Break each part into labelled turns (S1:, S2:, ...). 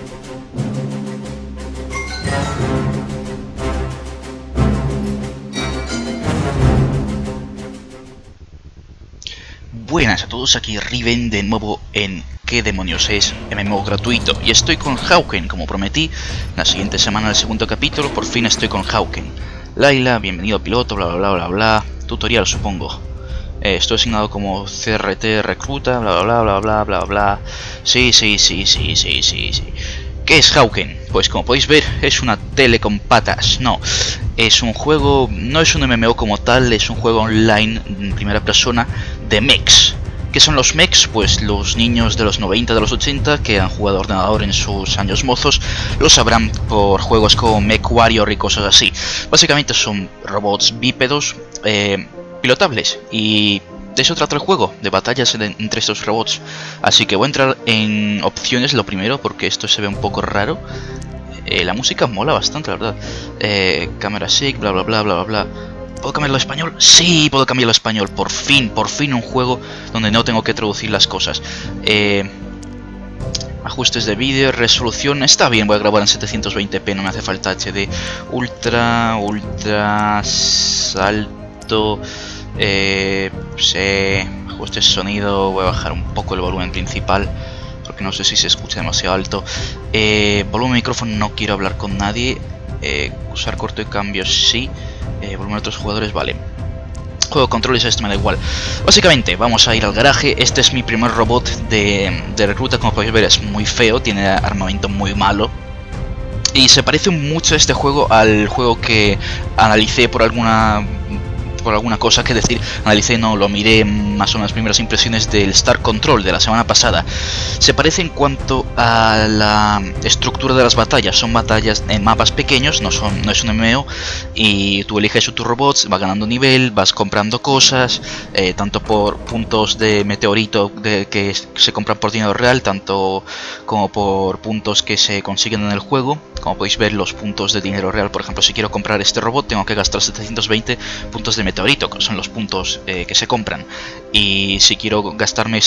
S1: Buenas a todos, aquí Riven de nuevo en ¿Qué demonios es? MMO gratuito. Y estoy con Hawken, como prometí. La siguiente semana, el segundo capítulo, por fin estoy con Hawken. Layla, bienvenido piloto, bla bla bla bla bla. Tutorial, supongo. Estoy asignado como CRT recluta, bla bla bla bla bla bla. Sí. ¿Qué es Hawken? Pues como podéis ver, es una tele con patas. No, es un juego, no es un MMO como tal, es un juego online en primera persona de mechs. ¿Qué son los mechs? Pues los niños de los 90, de los 80 que han jugado a ordenador en sus años mozos lo sabrán por juegos como MechWarrior y cosas así. Básicamente son robots bípedos pilotables, y de eso trata el juego, de batallas entre estos robots. Así que voy a entrar en opciones lo primero, porque esto se ve un poco raro. La música mola bastante, la verdad. Cámara SIG, bla bla bla bla bla. ¿Puedo cambiarlo a español? Sí, puedo cambiarlo a español. Por fin un juego donde no tengo que traducir las cosas. Ajustes de vídeo, resolución, está bien, voy a grabar en 720p, no me hace falta HD. Ultra, salto, ajustes de sonido, voy a bajar un poco el volumen principal, porque no sé si se escucha demasiado alto. Volumen de micrófono, no quiero hablar con nadie. Usar corto de cambios, sí. Volumen de otros jugadores, vale. Juego de controles, esto me da igual. Básicamente, vamos a ir al garaje. Este es mi primer robot de recluta. Como podéis ver, es muy feo, tiene armamento muy malo. Y se parece mucho este juego al juego que analicé por alguna cosa, que decir, analicé, no, lo miré más o menos, primeras impresiones del Star Control de la semana pasada. Se parece en cuanto a la estructura de las batallas, son batallas en mapas pequeños, no es un MMO, y tú eliges tus robots, vas ganando nivel, vas comprando cosas, tanto por puntos de meteorito que se compran por dinero real, tanto como por puntos que se consiguen en el juego. Como podéis ver, los puntos de dinero real, por ejemplo, si quiero comprar este robot tengo que gastar 720 puntos de meteorito, que son los puntos que se compran. Y si quiero gastarme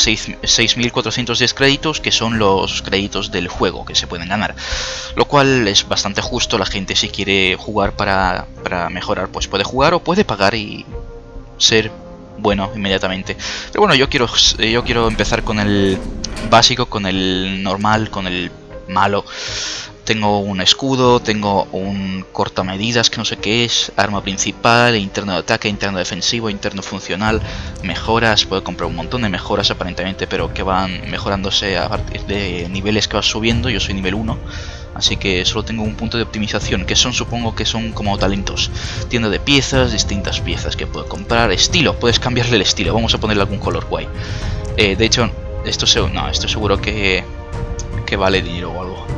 S1: 6.410 créditos, que son los créditos del juego que se pueden ganar. Lo cual es bastante justo. La gente, si quiere jugar para mejorar, pues puede jugar o puede pagar y ser bueno inmediatamente. Pero bueno, yo quiero empezar con el básico, con el normal, con el malo. Tengo un escudo, tengo un cortamedidas que no sé qué es, arma principal, interno de ataque, interno defensivo, interno funcional, mejoras. Puedo comprar un montón de mejoras aparentemente, pero que van mejorándose a partir de niveles que vas subiendo. Yo soy nivel 1, así que solo tengo un punto de optimización, que supongo que son como talentos. Tienda de piezas, distintas piezas que puedo comprar. Estilo, puedes cambiarle el estilo, vamos a ponerle algún color guay. De hecho, esto seguro que vale dinero o algo.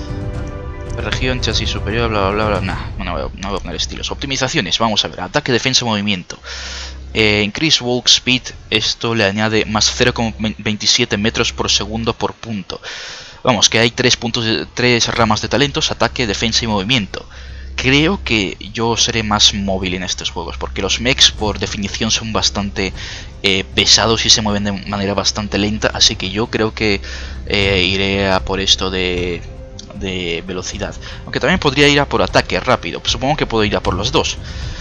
S1: Región, chasis superior, bla bla bla bla. No voy a poner estilos. Optimizaciones, vamos a ver. Ataque, defensa, movimiento. Increase walk speed, esto le añade más 0,27 metros por segundo por punto. Vamos, que hay tres ramas de talentos: ataque, defensa y movimiento. Creo que yo seré más móvil en estos juegos, porque los mechs por definición son bastante pesados y se mueven de manera bastante lenta. Así que yo creo que iré a por esto de velocidad, aunque también podría ir a por ataque rápido. Supongo que puedo ir a por los dos.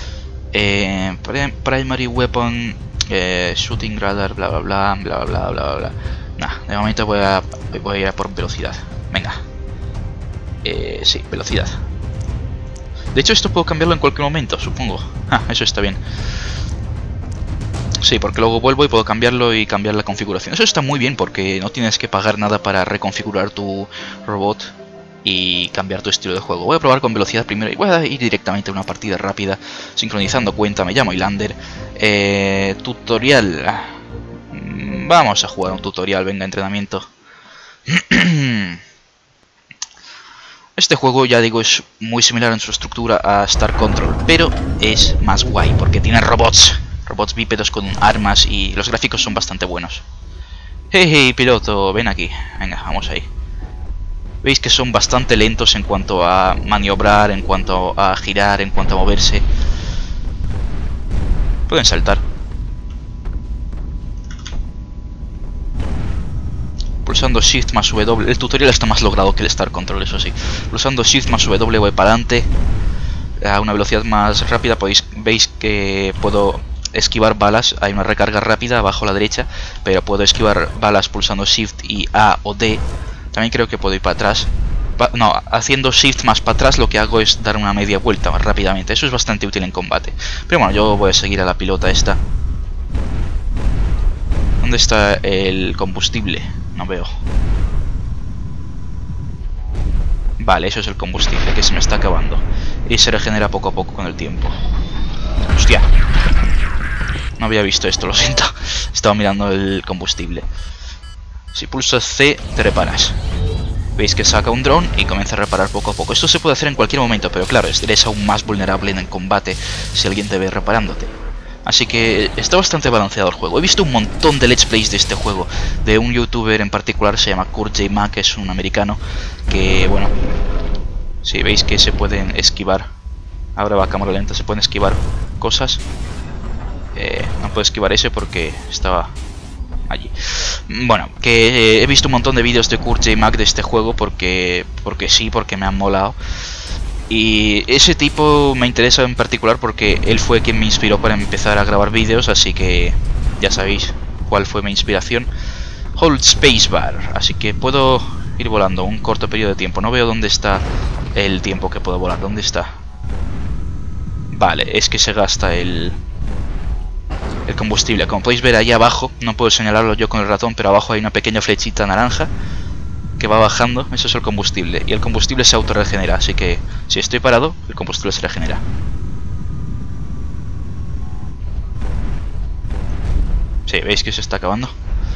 S1: Primary weapon, shooting radar, bla bla bla bla bla bla bla. Nah, de momento voy a ir a por velocidad. Venga, sí, velocidad. De hecho, esto puedo cambiarlo en cualquier momento, supongo. Eso está bien. Sí, porque luego vuelvo y puedo cambiarlo y cambiar la configuración. Eso está muy bien, porque no tienes que pagar nada para reconfigurar tu robot y cambiar tu estilo de juego. Voy a probar con velocidad primero y voy a ir directamente a una partida rápida, sincronizando cuenta. Me llamo Ilander. Tutorial. Vamos a jugar un tutorial, venga, entrenamiento. Este juego, ya digo, es muy similar en su estructura a Star Control, pero es más guay porque tiene robots bípedos con armas y los gráficos son bastante buenos. Hey, piloto, ven aquí. Venga, vamos ahí. Veis que son bastante lentos en cuanto a maniobrar, en cuanto a girar, en cuanto a moverse. Pueden saltar. pulsando Shift más W. El tutorial está más logrado que el Star Control, eso sí. Pulsando Shift más W voy para adelante a una velocidad más rápida. Veis que puedo esquivar balas. Hay una recarga rápida abajo a la derecha, pero puedo esquivar balas pulsando Shift y A o D. También creo que puedo ir para atrás. No, haciendo Shift más para atrás lo que hago es dar una media vuelta más rápidamente. Eso es bastante útil en combate. Pero bueno, yo voy a seguir a la pilota esta. ¿Dónde está el combustible? No veo. Vale, eso es el combustible que se me está acabando. Y se regenera poco a poco con el tiempo. ¡Hostia! No había visto esto, lo siento. Estaba mirando el combustible. Si pulsas C, te reparas. Veis que saca un dron y comienza a reparar poco a poco. Esto se puede hacer en cualquier momento, pero claro, eres aún más vulnerable en el combate si alguien te ve reparándote. Así que está bastante balanceado el juego. He visto un montón de let's plays de este juego, de un youtuber en particular, se llama CurtJMac, que es un americano, que bueno, si veis que se pueden esquivar, ahora va a cámara lenta, se pueden esquivar cosas. No puedo esquivar ese porque estaba allí. Bueno, que he visto un montón de vídeos de CurtJMac de este juego porque me han molado. Y ese tipo me interesa en particular porque él fue quien me inspiró para empezar a grabar vídeos, así que ya sabéis cuál fue mi inspiración. Hold Spacebar, así que puedo ir volando un corto periodo de tiempo. No veo dónde está el tiempo que puedo volar. ¿Dónde está? Vale, es que se gasta el combustible. Como podéis ver ahí abajo, no puedo señalarlo yo con el ratón, pero abajo hay una pequeña flechita naranja que va bajando. Eso es el combustible, y el combustible se autorregenera, así que si estoy parado, el combustible se regenera. Sí, veis que se está acabando.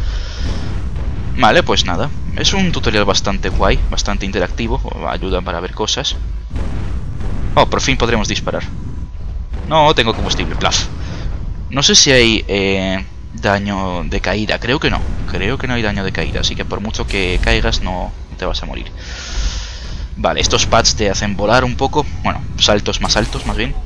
S1: Vale, pues nada, es un tutorial bastante guay, bastante interactivo, ayuda para ver cosas. Oh, por fin podremos disparar. No, tengo combustible, plaf. No sé si hay daño de caída, creo que no hay daño de caída, así que por mucho que caigas no te vas a morir. Vale, estos pads te hacen volar un poco, bueno, saltos más altos más bien.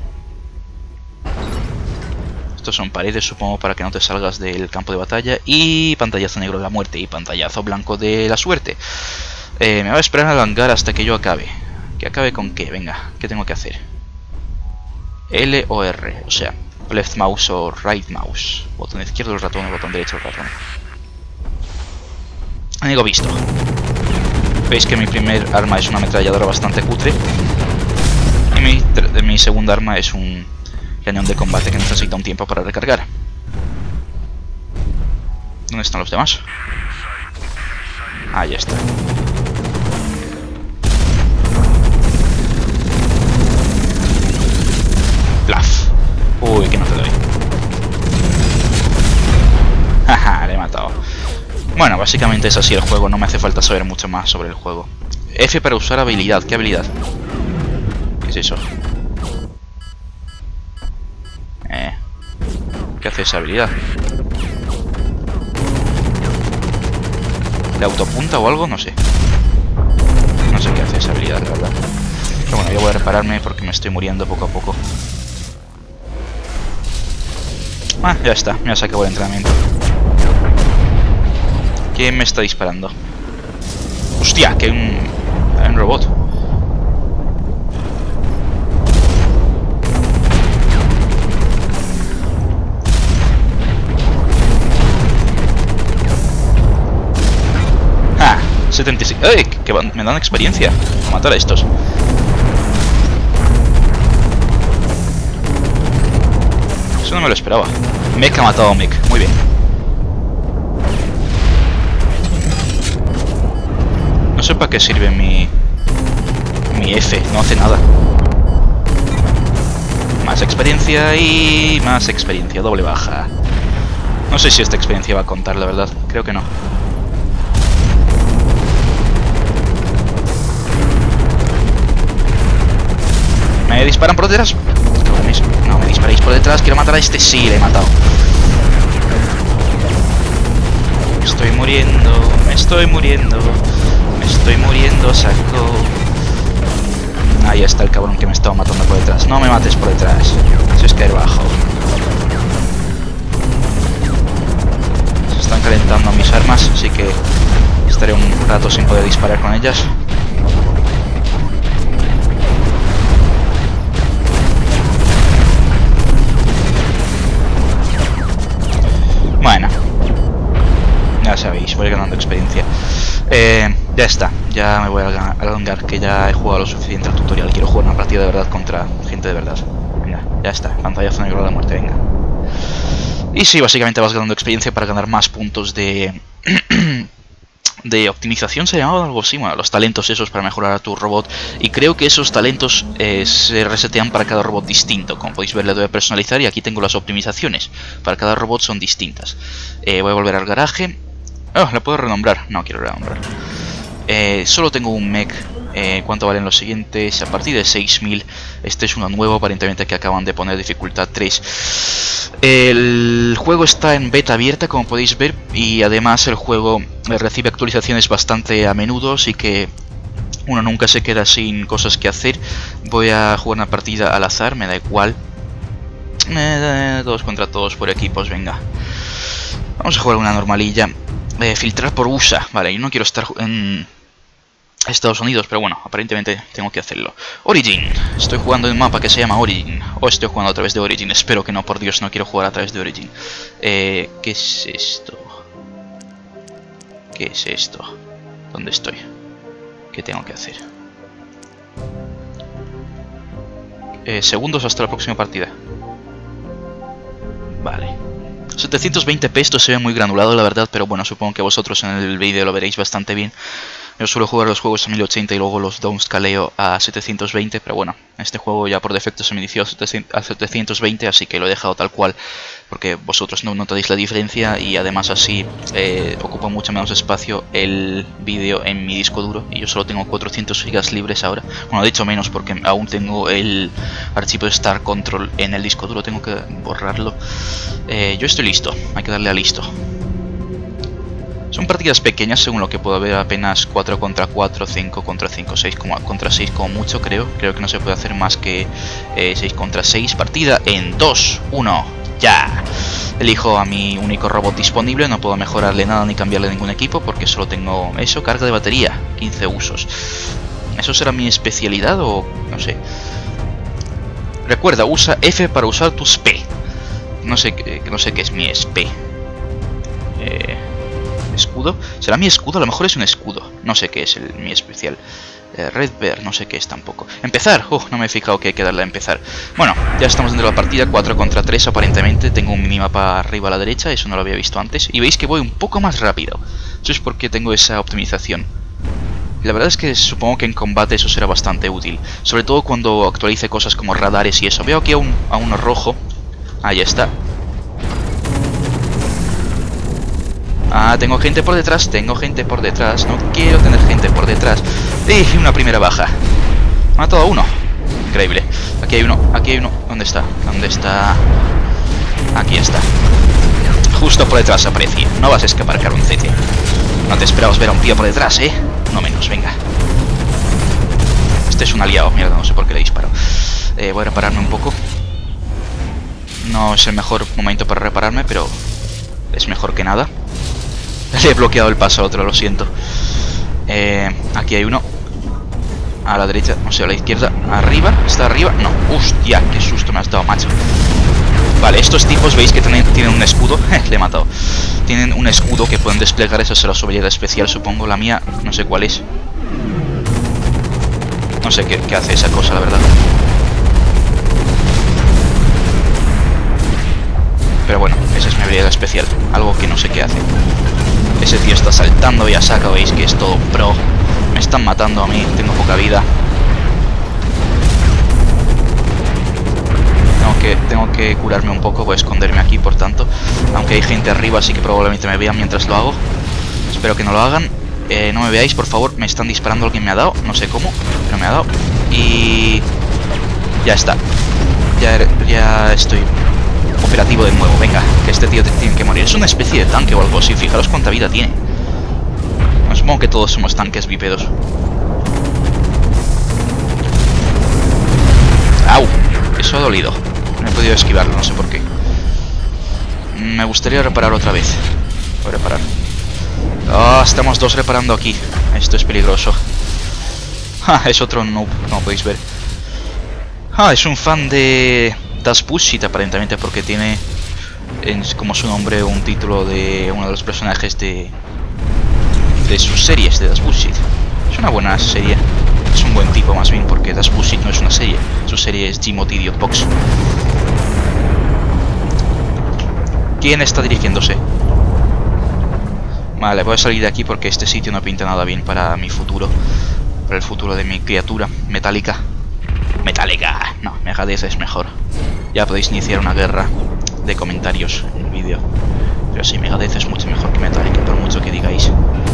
S1: Estos son paredes, supongo, para que no te salgas del campo de batalla. Y pantallazo negro de la muerte y pantallazo blanco de la suerte. Me voy a esperar al hangar hasta que yo acabe. ¿Que acabe con qué? Venga, ¿qué tengo que hacer? L o R, o sea, left mouse o right mouse. Botón izquierdo el ratón, botón derecho el ratón. Amigo visto. Veis que mi primer arma es una ametralladora bastante cutre. Y mi segunda arma es un cañón de combate que necesita un tiempo para recargar. ¿Dónde están los demás? Ahí está. Plaf. Uy, que no te doy. Jaja, le he matado. Bueno, básicamente es así el juego, no me hace falta saber mucho más sobre el juego. F para usar habilidad. ¿Qué habilidad? ¿Qué es eso? ¿Qué hace esa habilidad? ¿De autopunta o algo? No sé. No sé qué hace esa habilidad, la verdad. Pero bueno, yo voy a repararme porque me estoy muriendo poco a poco. Ah, ya está, me ha sacado el entrenamiento. ¿Quién me está disparando? ¡Hostia! Que hay un robot. ¡Ah! 76. ¡Ey! Que me dan experiencia a matar a estos. Eso no me lo esperaba. Mech ha matado a Mech. Muy bien. No sé para qué sirve mi F. No hace nada. Más experiencia y más experiencia. Doble baja. No sé si esta experiencia va a contar, la verdad. Creo que no. ¿Me disparan por detrás? No, me disparéis por detrás. Quiero matar a este. Sí, le he matado. Me estoy muriendo. Me estoy muriendo. Me estoy muriendo, saco. Ahí está el cabrón que me estaba matando por detrás. No me mates por detrás. Eso es caer bajo. Se están calentando mis armas, así que estaré un rato sin poder disparar con ellas. Bueno, ya sabéis, voy ganando experiencia. Ya está, ya me voy a alargar, que ya he jugado lo suficiente al tutorial. Quiero jugar una partida de verdad contra gente de verdad. Venga, ya está, pantallazo negro de la muerte, venga. Y sí, básicamente vas ganando experiencia para ganar más puntos de de optimización, se llamaba algo así, bueno, los talentos esos para mejorar a tu robot. Y creo que esos talentos se resetean para cada robot distinto. Como podéis ver, le doy a personalizar y aquí tengo las optimizaciones. Para cada robot son distintas. Voy a volver al garaje. Oh, ¿la puedo renombrar? No quiero renombrar. Solo tengo un mech. ¿Cuánto valen los siguientes? A partir de 6000. Este es uno nuevo, aparentemente, que acaban de poner dificultad 3. El juego está en beta abierta, como podéis ver, y además el juego recibe actualizaciones bastante a menudo, así que uno nunca se queda sin cosas que hacer. Voy a jugar una partida al azar, me da igual. Todos contra todos por equipos, venga. Vamos a jugar una normalilla. Filtrar por USA. Vale, yo no quiero estar en Estados Unidos, pero bueno, aparentemente tengo que hacerlo. Origin. Estoy jugando en un mapa que se llama Origin. O estoy jugando a través de Origin. Espero que no, por Dios, no quiero jugar a través de Origin. ¿Qué es esto? ¿Qué es esto? ¿Dónde estoy? ¿Qué tengo que hacer? Segundos hasta la próxima partida. Vale. 720p, esto se ve muy granulado, la verdad, pero bueno, supongo que vosotros en el vídeo lo veréis bastante bien. Yo suelo jugar los juegos a 1080 y luego los downscaleo a 720, pero bueno, este juego ya por defecto se me inició a 720, así que lo he dejado tal cual, porque vosotros no notaréis la diferencia y además así ocupa mucho menos espacio el vídeo en mi disco duro, y yo solo tengo 400 GB libres ahora. Bueno, de hecho menos, porque aún tengo el archivo de Star Control en el disco duro, tengo que borrarlo. Yo estoy listo, hay que darle a listo. Son partidas pequeñas, según lo que puedo ver, apenas 4 contra 4, 5 contra 5, 6 contra 6 como mucho, creo. Creo que no se puede hacer más que 6 contra 6. Partida en 2, 1, ya. Elijo a mi único robot disponible, no puedo mejorarle nada ni cambiarle ningún equipo porque solo tengo eso, carga de batería, 15 usos. ¿Eso será mi especialidad o no sé? Recuerda, usa F para usar tu SP. No sé qué es mi SP. ¿Escudo? ¿Será mi escudo? A lo mejor es un escudo. No sé qué es mi especial. Red Bear, no sé qué es tampoco. ¡Empezar! No me he fijado que hay que darle a empezar. Bueno, ya estamos dentro de la partida. 4 contra 3 aparentemente. Tengo un minimapa arriba a la derecha. Eso no lo había visto antes. Y veis que voy un poco más rápido. Eso es porque tengo esa optimización. La verdad es que supongo que en combate eso será bastante útil. Sobre todo cuando actualice cosas como radares y eso. Veo aquí a uno rojo. Ahí está. Ah, tengo gente por detrás, no quiero tener gente por detrás. Y una primera baja. Mató a uno. Increíble. Aquí hay uno. ¿Dónde está? Aquí está. Justo por detrás aparecía. No vas a escapar, cabroncete. No te esperabas ver a un tío por detrás, ¿eh? No menos, venga. Este es un aliado, mierda, no sé por qué le disparo. Voy a repararme un poco. No es el mejor momento para repararme, pero es mejor que nada. Le he bloqueado el paso al otro, lo siento. Aquí hay uno. A la derecha, no sé, a la izquierda. Arriba, ¿está arriba? No, hostia, qué susto me has dado, macho. Vale, estos tipos veis que tienen un escudo. Le he matado. Tienen un escudo que pueden desplegar. Esa será su habilidad especial, supongo. La mía, no sé cuál es. No sé qué hace esa cosa, la verdad. Pero bueno, esa es mi habilidad especial. Algo que no sé qué hace. Ese tío está saltando y a saco, veis que es todo pro. Me están matando a mí, tengo poca vida. Tengo que curarme un poco, voy a esconderme aquí, por tanto. Aunque hay gente arriba, así que probablemente me vean mientras lo hago. Espero que no lo hagan. No me veáis, por favor, me están disparando, alguien me ha dado. No sé cómo, pero me ha dado. Y ya está. Ya estoy operativo de nuevo, venga, que este tío tiene que morir. Es una especie de tanque o algo así, fijaros cuánta vida tiene. No, supongo que todos somos tanques bípedos. ¡Au! Eso ha dolido. No he podido esquivarlo, no sé por qué. Me gustaría reparar otra vez. Voy a reparar. Estamos dos reparando aquí. Esto es peligroso. Es otro noob, como podéis ver. Es un fan de Das Bullshit aparentemente, porque tiene como su nombre un título de uno de los personajes de sus series de Das Bullshit. Es una buena serie. Es un buen tipo más bien, porque Das Bullshit no es una serie. Su serie es Gmod Idiot Box. ¿Quién está dirigiéndose? Vale, voy a salir de aquí porque este sitio no pinta nada bien para mi futuro. Para el futuro de mi criatura metálica. ¡Metálica! No, Megadeth es mejor. Ya podéis iniciar una guerra de comentarios en el vídeo. Pero sí, Megadeth es mucho mejor que Metallica, por mucho que digáis.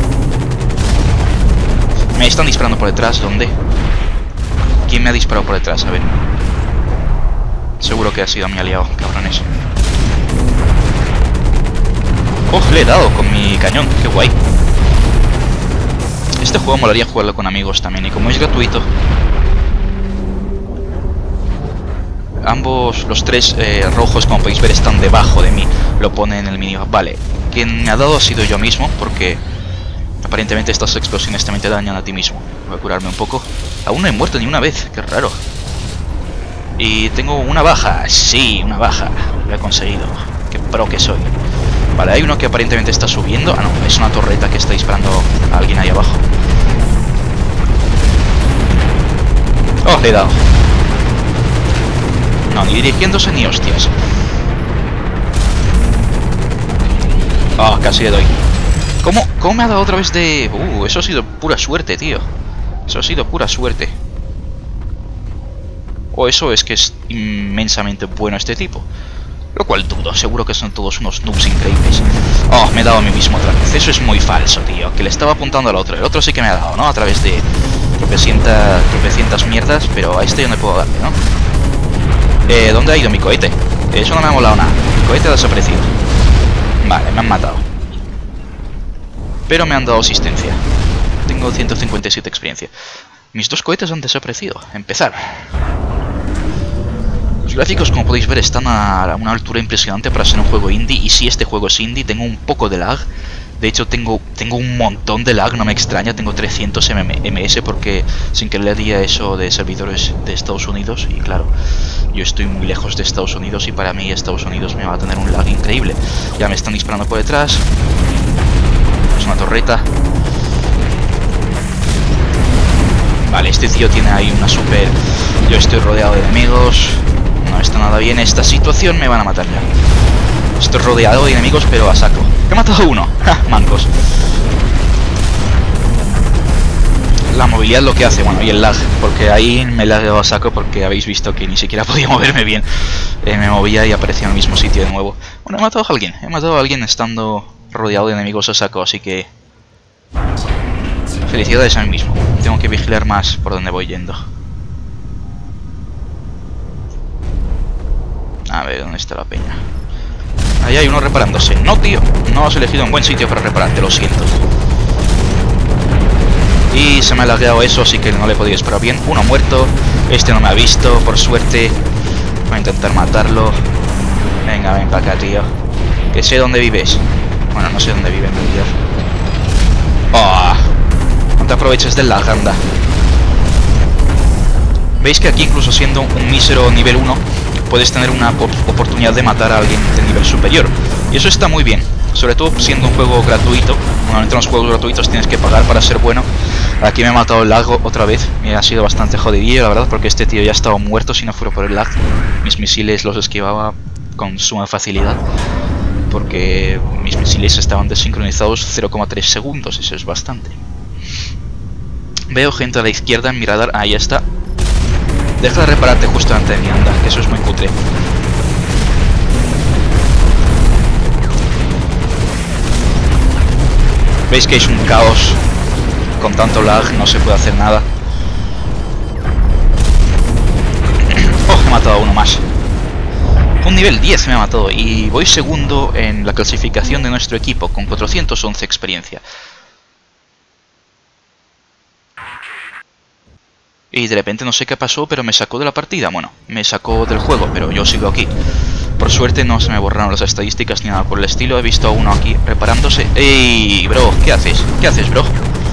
S1: Me están disparando por detrás, ¿dónde? ¿Quién me ha disparado por detrás? A ver. Seguro que ha sido mi aliado, cabrones. ¡Oh! Le he dado con mi cañón, qué guay. Este juego molaría jugarlo con amigos también, y como es gratuito, ambos, los tres rojos, como podéis ver, están debajo de mí. Lo pone en el minimap. Vale, quien me ha dado ha sido yo mismo, porque aparentemente estas explosiones también te dañan a ti mismo. Voy a curarme un poco. Aún no he muerto ni una vez, qué raro. Y tengo una baja, sí, una baja. Lo he conseguido, qué pro que soy. Vale, hay uno que aparentemente está subiendo. Ah, no, es una torreta que está disparando a alguien ahí abajo. Oh, le he dado. No, ni dirigiéndose ni hostias. Casi le doy. ¿Cómo me ha dado otra vez de...? Eso ha sido pura suerte, tío. Eso ha sido pura suerte. Eso es que es inmensamente bueno este tipo. Lo cual dudo, seguro que son todos unos noobs increíbles. Me he dado a mí mismo otra vez. Eso es muy falso, tío. Que le estaba apuntando al otro. El otro sí que me ha dado, ¿no? A través de tropecientas mierdas. Pero a este yo no puedo darle, ¿no? ¿Dónde ha ido mi cohete? Eso no me ha molado nada. Mi cohete ha desaparecido. Vale, me han matado. Pero me han dado asistencia. Tengo 157 experiencia. Mis dos cohetes han desaparecido. Empezar. Los gráficos, como podéis ver, están a una altura impresionante para ser un juego indie. Y si este juego es indie, tengo un poco de lag. De hecho, tengo un montón de lag, no me extraña. Tengo 300 ms porque sin querer le di a eso de servidores de Estados Unidos. Y claro, yo estoy muy lejos de Estados Unidos y para mí Estados Unidos me va a tener un lag increíble. Ya me están disparando por detrás. Es una torreta. Vale, este tío tiene ahí una super... Yo estoy rodeado de enemigos. No está nada bien esta situación, me van a matar ya. Estoy rodeado de enemigos, pero a saco. He matado a uno. Mancos. La movilidad es lo que hace, bueno, y el lag. Porque ahí me lagueo a saco porque habéis visto que ni siquiera podía moverme bien. Me movía y aparecía en el mismo sitio de nuevo. Bueno, he matado a alguien. He matado a alguien estando rodeado de enemigos a saco, así que... Felicidades a mí mismo. Tengo que vigilar más por donde voy yendo. A ver, ¿dónde está la peña? Ahí hay uno reparándose. No, tío, no has elegido un buen sitio para repararte, lo siento. Y se me ha lagueado eso, así que no le he podido disparar bien. Uno muerto. Este no me ha visto, por suerte. Voy a intentar matarlo. Venga, ven para acá, tío. Que sé dónde vives. Bueno, no sé dónde vive en realidad. No te aproveches del lag, anda. Veis que aquí, incluso siendo un mísero nivel 1, puedes tener una oportunidad de matar a alguien de nivel superior. Y eso está muy bien, sobre todo siendo un juego gratuito. Normalmente en los juegos gratuitos tienes que pagar para ser bueno. Aquí me ha matado el lag otra vez. Me ha sido bastante jodidillo, la verdad, porque este tío ya estaba muerto si no fuera por el lag. Mis misiles los esquivaba con suma facilidad, porque mis misiles estaban desincronizados 0,3 segundos. Eso es bastante. Veo gente a la izquierda en mi radar. Ahí está. Deja de repararte justo delante de mí, anda, que eso es muy cutre. Veis que es un caos. Con tanto lag no se puede hacer nada. He matado a uno más. Un nivel 10 me ha matado y voy segundo en la clasificación de nuestro equipo con 411 experiencia. Y de repente no sé qué pasó, pero me sacó de la partida. Bueno, me sacó del juego, pero yo sigo aquí. Por suerte no se me borraron las estadísticas ni nada por el estilo. He visto a uno aquí reparándose. ¡Ey, bro! ¿Qué haces? ¿Qué haces, bro?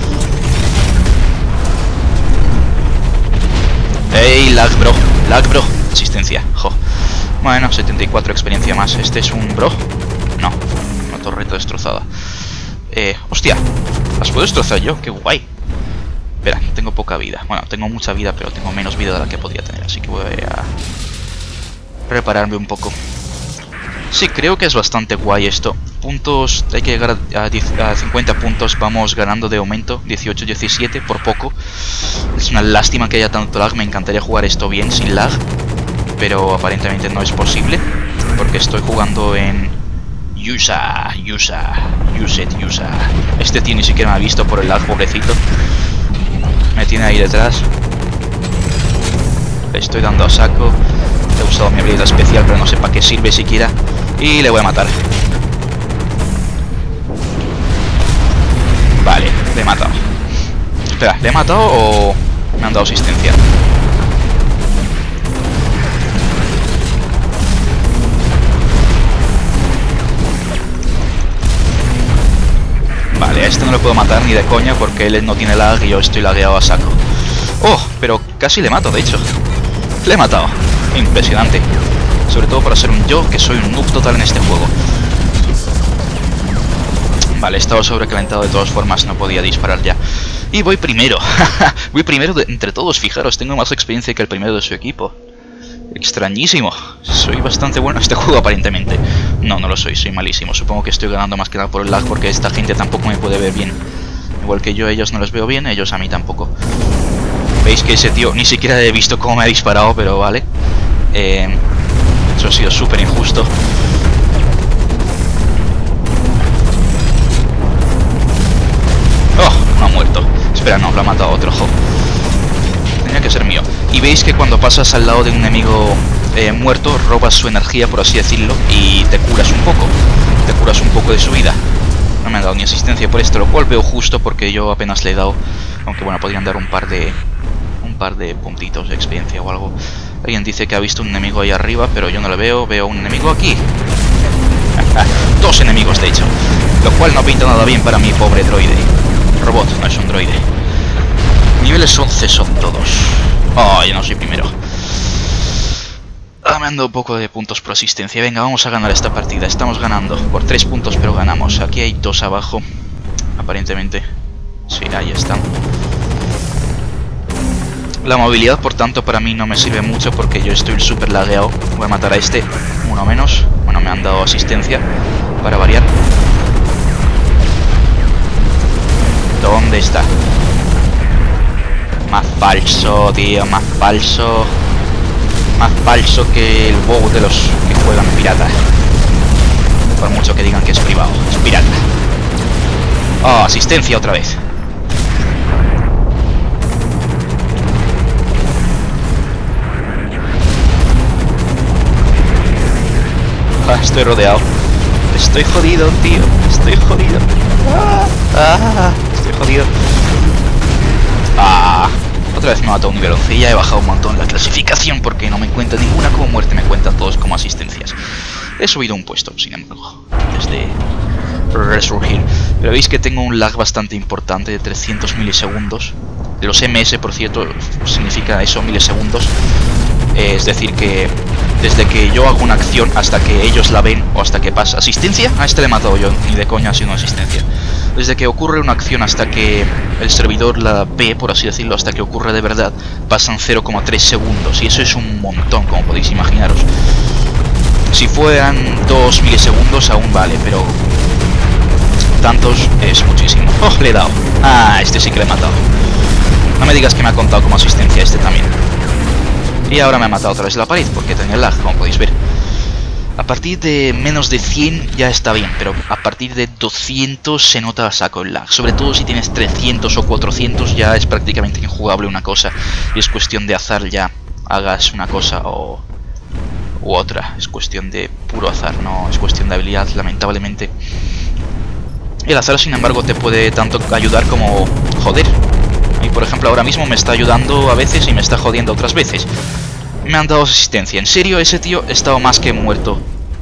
S1: ¡Ey, lag, bro! ¡Lag, bro! Asistencia, jo. Bueno, 74 experiencia más. ¿Este es un bro? No, una torreta destrozada. Hostia, ¿las puedo destrozar yo? ¡Qué guay! Espera, tengo poca vida. Bueno, tengo mucha vida, pero tengo menos vida de la que podría tener. Así que voy a prepararme un poco. Sí, creo que es bastante guay esto. Puntos, hay que llegar a 50 puntos. Vamos ganando de aumento, 18-17 por poco. Es una lástima que haya tanto lag. Me encantaría jugar esto bien, sin lag, pero aparentemente no es posible, porque estoy jugando en USA. Este tío ni siquiera me ha visto por el lag, pobrecito. Me tiene ahí detrás. Le estoy dando a saco. He usado mi habilidad especial, pero no sé para qué sirve siquiera. Y le voy a matar. Vale, le he matado. Espera, ¿le he matado o me han dado asistencia? Vale, a este no le puedo matar ni de coña porque él no tiene lag y yo estoy lagueado a saco. Oh, pero casi le mato, de hecho. Le he matado. Impresionante. Sobre todo para ser un yo, que soy un noob total en este juego. Vale, estaba sobrecalentado de todas formas, no podía disparar ya. Y voy primero. Voy primero entre todos, fijaros, tengo más experiencia que el primero de su equipo. Extrañísimo. Soy bastante bueno en este juego aparentemente. No, no lo soy malísimo. Supongo que estoy ganando más que nada por el lag, porque esta gente tampoco me puede ver bien. Igual que yo, ellos no los veo bien, ellos a mí tampoco. Veis que ese tío ni siquiera he visto cómo me ha disparado, pero vale. Eso ha sido súper injusto. Oh, no ha muerto. Espera, no, lo ha matado otro. Jo. Tenía que ser mío. Y veis que cuando pasas al lado de un enemigo muerto, robas su energía, por así decirlo, y te curas un poco. Te curas un poco de su vida. No me han dado ni asistencia por esto, lo cual veo justo porque yo apenas le he dado. Aunque bueno, podrían dar un par de puntitos de experiencia o algo. Alguien dice que ha visto un enemigo ahí arriba, pero yo no lo veo. Veo un enemigo aquí. Dos enemigos, de hecho. Lo cual no pinta nada bien para mi pobre droide. Robot, no es un droide. Niveles 11 son todos. Oh, yo no soy primero. Me han dado un poco de puntos por asistencia. Venga, vamos a ganar esta partida. Estamos ganando por 3 puntos, pero ganamos. Aquí hay 2 abajo, aparentemente. Sí, ahí están. La movilidad, por tanto, para mí no me sirve mucho porque yo estoy súper lagueado. Voy a matar a este, uno menos. Bueno, me han dado asistencia, para variar. ¿Dónde está? Más falso, tío, más falso. Más falso que el WoW de los que juegan pirata. Por mucho que digan que es privado, es pirata. Oh, asistencia otra vez. Estoy rodeado. Estoy jodido, tío. Estoy jodido. Estoy jodido. Otra vez me ha matado un nivel 11 y ya he bajado un montón la clasificación porque no me cuenta ninguna como muerte, me cuentan todos como asistencias. He subido un puesto, sin embargo, antes de resurgir. Pero veis que tengo un lag bastante importante de 300 milisegundos. De los MS, por cierto, significa eso, milisegundos. Es decir que desde que yo hago una acción hasta que ellos la ven o hasta que pasa. ¿Asistencia? A este le he matado yo, ni de coña ha sido una asistencia. Desde que ocurre una acción hasta que el servidor la ve, por así decirlo, hasta que ocurre de verdad, pasan 0,3 segundos. Y eso es un montón, como podéis imaginaros. Si fueran 2 milisegundos aún vale, pero tantos es muchísimo. ¡Oh, le he dado! Este sí que le he matado. No me digas que me ha contado como asistencia este también. Y ahora me ha matado otra vez la pared porque tenía lag, como podéis ver. A partir de menos de 100 ya está bien, pero a partir de 200 se nota a saco el lag. Sobre todo si tienes 300 o 400 ya es prácticamente injugable una cosa. Y es cuestión de azar ya, hagas una cosa u otra. Es cuestión de puro azar, no es cuestión de habilidad, lamentablemente. El azar, sin embargo, te puede tanto ayudar como joder. Y por ejemplo ahora mismo me está ayudando a veces y me está jodiendo otras veces. Me han dado asistencia. En serio, ese tío ha estado más que muerto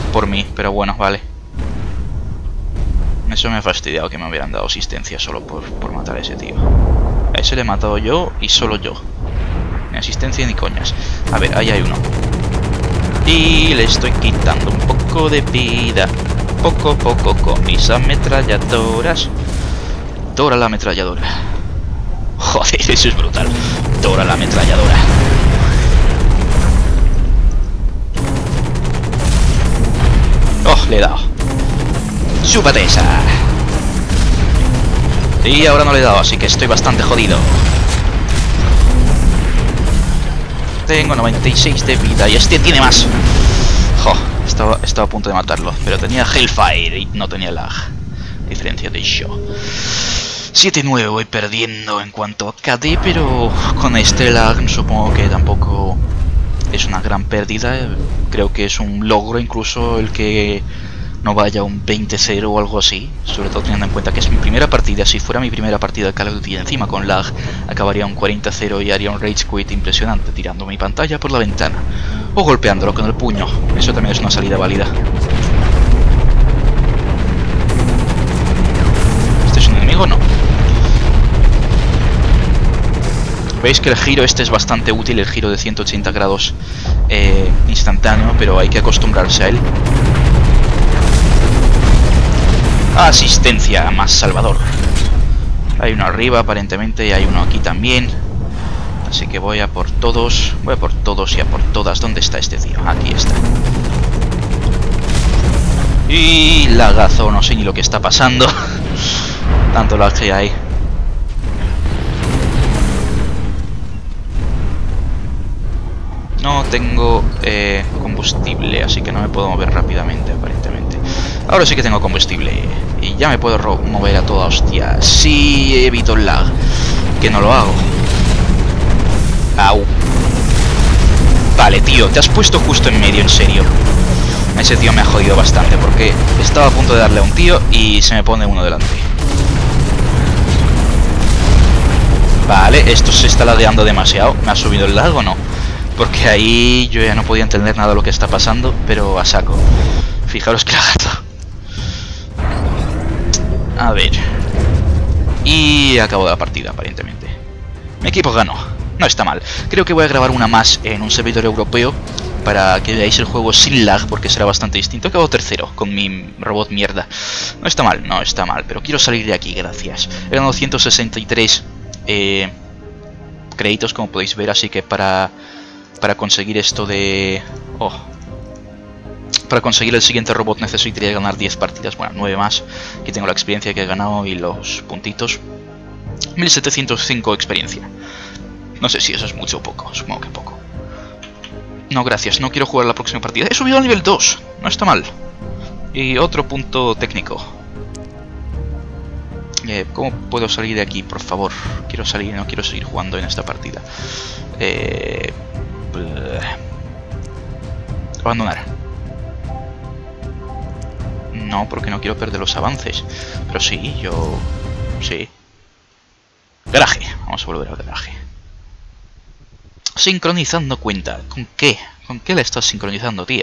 S1: por mí, pero bueno, vale. Eso me ha fastidiado que me hubieran dado asistencia solo por matar a ese tío. A ese le he matado yo y solo yo. Ni asistencia ni coñas. A ver, ahí hay uno. Y le estoy quitando un poco de vida. Poco a poco con mis ametralladoras. Dora la ametralladora. Joder, eso es brutal. Dora la ametralladora. Oh, le he dado. ¡Chúpate esa! Y ahora no le he dado, así que estoy bastante jodido. Tengo 96 de vida y este tiene más. Jo, estaba a punto de matarlo, pero tenía Hellfire y no tenía lag. Diferencia de yo. 7-9 voy perdiendo en cuanto a KD, pero con este lag supongo que tampoco es una gran pérdida. Creo que es un logro incluso el que no vaya un 20-0 o algo así, sobre todo teniendo en cuenta que es mi primera partida. Si fuera mi primera partida de Call of Duty encima con lag, acabaría un 40-0 y haría un rage quit impresionante, tirando mi pantalla por la ventana o golpeándolo con el puño. Eso también es una salida válida. ¿Este es un enemigo o no? Veis que el giro este es bastante útil, el giro de 180 grados instantáneo, pero hay que acostumbrarse a él. Asistencia más Salvador. Hay uno arriba aparentemente y hay uno aquí también. Así que voy a por todos. Voy a por todos y a por todas. ¿Dónde está este tío? Aquí está. Y lagazo, no sé ni lo que está pasando. Tanto lag que hay. No tengo combustible, así que no me puedo mover rápidamente aparentemente. Ahora sí que tengo combustible y ya me puedo mover a toda hostia. Sí, evito el lag, que no lo hago. Au. Vale, tío, te has puesto justo en medio, en serio. Ese tío me ha jodido bastante porque estaba a punto de darle a un tío y se me pone uno delante. Vale, esto se está ladeando demasiado. ¿Me ha subido el lag o no? Porque ahí yo ya no podía entender nada de lo que está pasando, pero a saco. Fijaros que gato. A ver. Y acabo la partida, aparentemente. Mi equipo ganó. No está mal. Creo que voy a grabar una más en un servidor europeo para que veáis el juego sin lag, porque será bastante distinto. Acabo tercero con mi robot mierda. No está mal, no está mal, pero quiero salir de aquí, gracias. He ganado 163 créditos, como podéis ver, así que para conseguir esto de... Oh. Para conseguir el siguiente robot necesitaría ganar 10 partidas, bueno, 9 más. Aquí tengo la experiencia que he ganado y los puntitos. 1705 experiencia. No sé si eso es mucho o poco, supongo que poco. No, gracias, no quiero jugar la próxima partida. He subido al nivel 2, no está mal. Y otro punto técnico. ¿Cómo puedo salir de aquí, por favor? Quiero salir, no quiero seguir jugando en esta partida. Abandonar. No, porque no quiero perder los avances. Pero sí, yo... Sí. Garaje. Vamos a volver al garaje. Sincronizando cuenta. ¿Con qué? ¿Con qué la estás sincronizando, tío?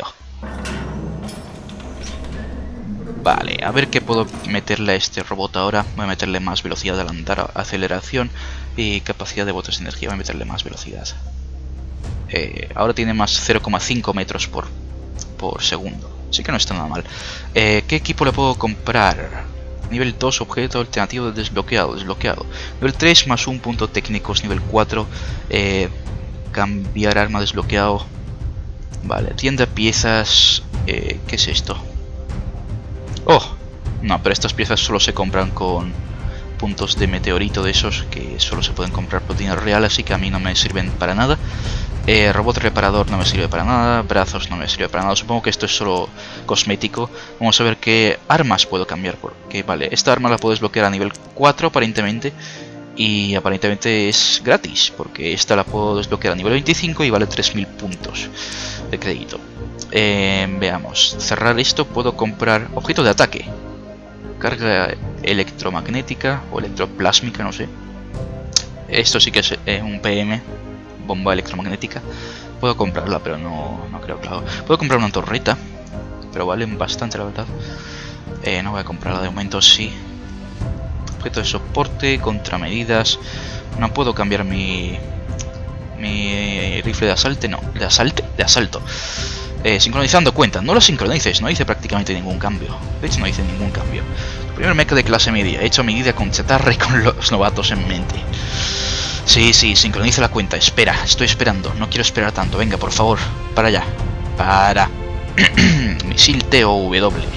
S1: Vale, a ver qué puedo meterle a este robot ahora. Voy a meterle más velocidad al andar, aceleración y capacidad de botes de energía. Voy a meterle más velocidad. Ahora tiene más 0,5 metros por segundo. Así que no está nada mal. ¿Qué equipo le puedo comprar? Nivel 2, objeto alternativo desbloqueado. Nivel 3, más un punto técnicos. Nivel 4, cambiar arma desbloqueado. Vale, tienda piezas. ¿Qué es esto? Oh, no, pero estas piezas solo se compran con puntos de meteorito de esos que solo se pueden comprar por dinero real, así que a mí no me sirven para nada. Robot reparador no me sirve para nada, brazos no me sirve para nada, supongo que esto es solo cosmético. Vamos a ver qué armas puedo cambiar, porque vale, esta arma la puedo desbloquear a nivel 4 aparentemente, y aparentemente es gratis, porque esta la puedo desbloquear a nivel 25 y vale 3000 puntos de crédito. Veamos, cerrar esto, puedo comprar objeto de ataque, carga electromagnética o electroplásmica, no sé. Esto sí que es un PM, bomba electromagnética. Puedo comprarla, pero no creo que lo haga. Puedo comprar una torreta. pero valen bastante, la verdad. No voy a comprarla de momento, sí. Objeto de soporte, contramedidas. No puedo cambiar mi rifle de asalto, no. ¿De asalto? Sincronizando cuenta. No lo sincronices, no hice prácticamente ningún cambio. De hecho, no hice ningún cambio. Primer mecha de clase media, hecho a medida con chatarra y con los novatos en mente. Sí, sincroniza la cuenta. Espera, estoy esperando. No quiero esperar tanto. Venga, por favor, para allá. Para. Misil TOW.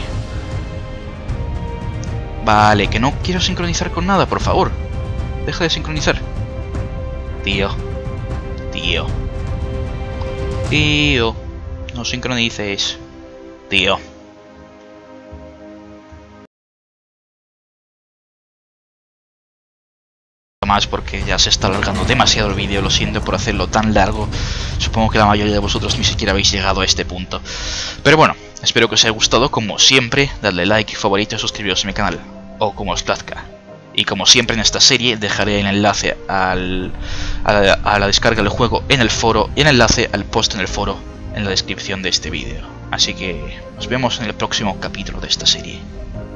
S1: Vale, que no quiero sincronizar con nada, por favor. Deja de sincronizar. Tío. No sincronices. Tío. Más porque ya se está alargando demasiado el vídeo, lo siento por hacerlo tan largo. Supongo que la mayoría de vosotros ni siquiera habéis llegado a este punto. Pero bueno, espero que os haya gustado. Como siempre, dadle like, favorito y suscribiros a mi canal, o como os plazca. Y como siempre en esta serie, dejaré el enlace a la descarga del juego en el foro y el enlace al post en el foro en la descripción de este vídeo. Así que nos vemos en el próximo capítulo de esta serie.